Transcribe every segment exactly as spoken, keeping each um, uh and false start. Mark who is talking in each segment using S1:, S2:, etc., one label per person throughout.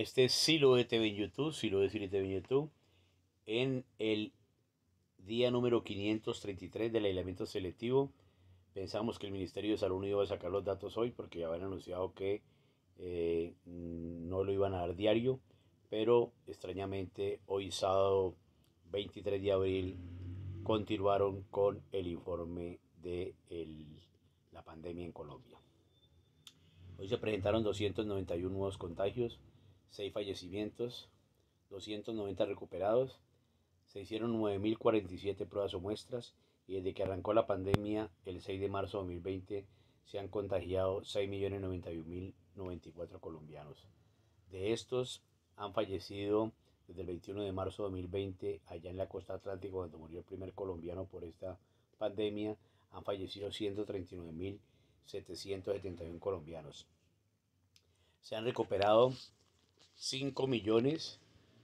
S1: Este es Siloe T V en YouTube, Siloe Cine T V en YouTube, en el día número quinientos treinta y tres del aislamiento selectivo. Pensamos que el Ministerio de Salud no iba a sacar los datos hoy porque ya habían anunciado que eh, no lo iban a dar diario, pero extrañamente hoy sábado veintitrés de abril continuaron con el informe de el, la pandemia en Colombia. Hoy se presentaron doscientos noventa y uno nuevos contagios, seis fallecimientos, doscientos noventa recuperados, se hicieron nueve mil cuarenta y siete pruebas o muestras y desde que arrancó la pandemia el seis de marzo de dos mil veinte se han contagiado seis millones noventa y un mil noventa y cuatro colombianos. De estos han fallecido desde el veintiuno de marzo de dos mil veinte allá en la costa atlántica, cuando murió el primer colombiano por esta pandemia, han fallecido ciento treinta y nueve mil setecientos setenta y uno colombianos. Se han recuperado cinco millones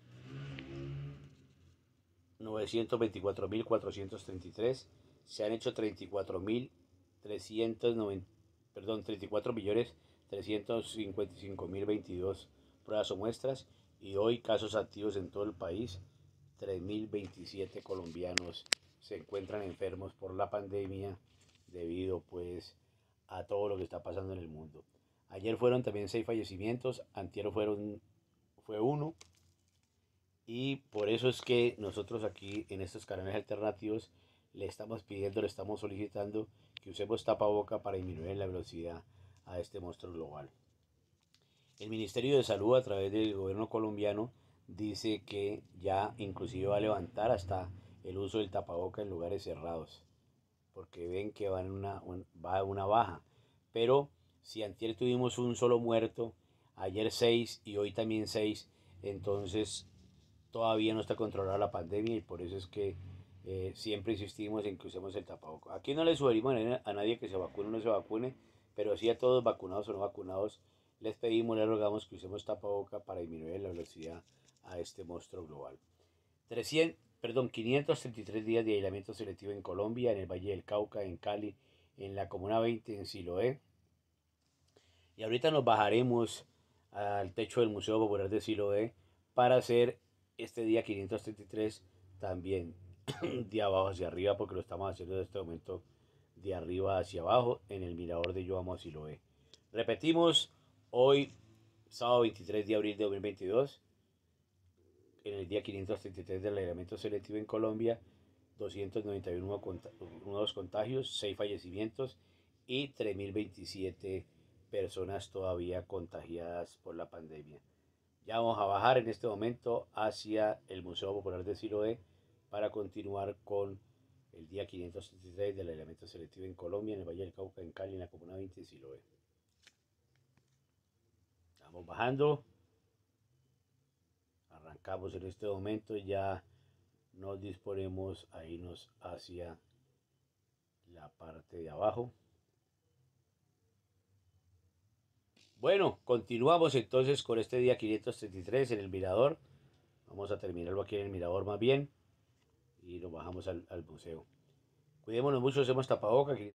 S1: novecientos veinticuatro mil cuatrocientos treinta y tres, se han hecho treinta y cuatro mil trescientos noventa, perdón, treinta y cuatro millones trescientos cincuenta y cinco mil veintidós pruebas o muestras, y hoy casos activos en todo el país, tres mil veintisiete colombianos se encuentran enfermos por la pandemia debido pues a todo lo que está pasando en el mundo. Ayer fueron también seis fallecimientos, antier fueron, fue uno, y por eso es que nosotros aquí en estos canales alternativos le estamos pidiendo, le estamos solicitando que usemos tapaboca para disminuir la velocidad a este monstruo global. El Ministerio de Salud a través del gobierno colombiano dice que ya inclusive va a levantar hasta el uso del tapaboca en lugares cerrados, porque ven que va, en una, va a una baja. Pero si antier tuvimos un solo muerto, ayer seis y hoy también seis, entonces todavía no está controlada la pandemia y por eso es que eh, siempre insistimos en que usemos el tapabocas. Aquí no le sugerimos a nadie que se vacune o no se vacune, pero sí a todos vacunados o no vacunados les pedimos, les rogamos que usemos tapabocas para disminuir la velocidad a este monstruo global. trescientos, perdón, quinientos treinta y tres días de aislamiento selectivo en Colombia, en el Valle del Cauca, en Cali, en la Comuna veinte, en Siloé. Y ahorita nos bajaremos al techo del Museo Popular de Siloé para hacer este día quinientos treinta y tres también de abajo hacia arriba, porque lo estamos haciendo en este momento de arriba hacia abajo en el mirador de Yo Amo a Siloé. Repetimos, hoy sábado veintitrés de abril de dos mil veintidós, en el día quinientos treinta y tres del aislamiento selectivo en Colombia, doscientos noventa y uno nuevos contagios, seis fallecimientos y tres mil veintisiete personas todavía contagiadas por la pandemia. Ya vamos a bajar en este momento hacia el Museo Popular de Siloé para continuar con el día quinientos treinta y tres del aislamiento selectivo en Colombia, en el Valle del Cauca, en Cali, en la Comuna veinte, en Siloé. Estamos bajando. Arrancamos en este momento y ya nos disponemos a irnos hacia la parte de abajo. Bueno, continuamos entonces con este día quinientos treinta y tres en el mirador. Vamos a terminarlo aquí en el mirador más bien y nos bajamos al, al museo. Cuidémonos mucho, hacemos tapabocas.